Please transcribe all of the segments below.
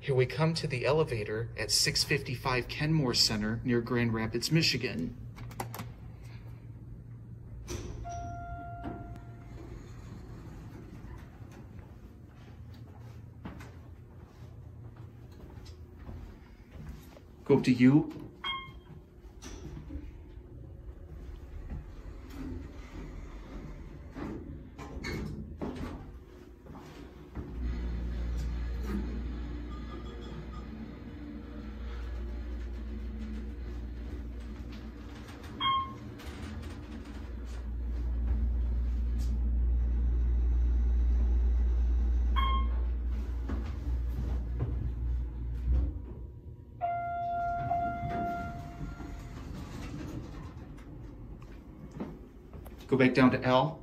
Here we come to the elevator at 655 Kenmoor Center near Grand Rapids, Michigan. Go up to U. Go back down to L.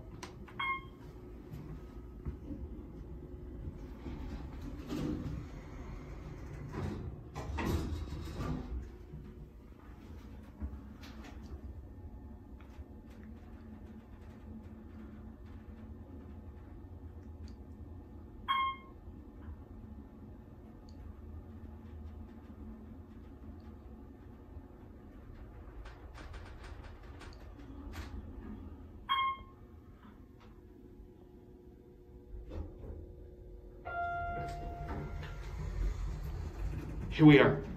Here we are.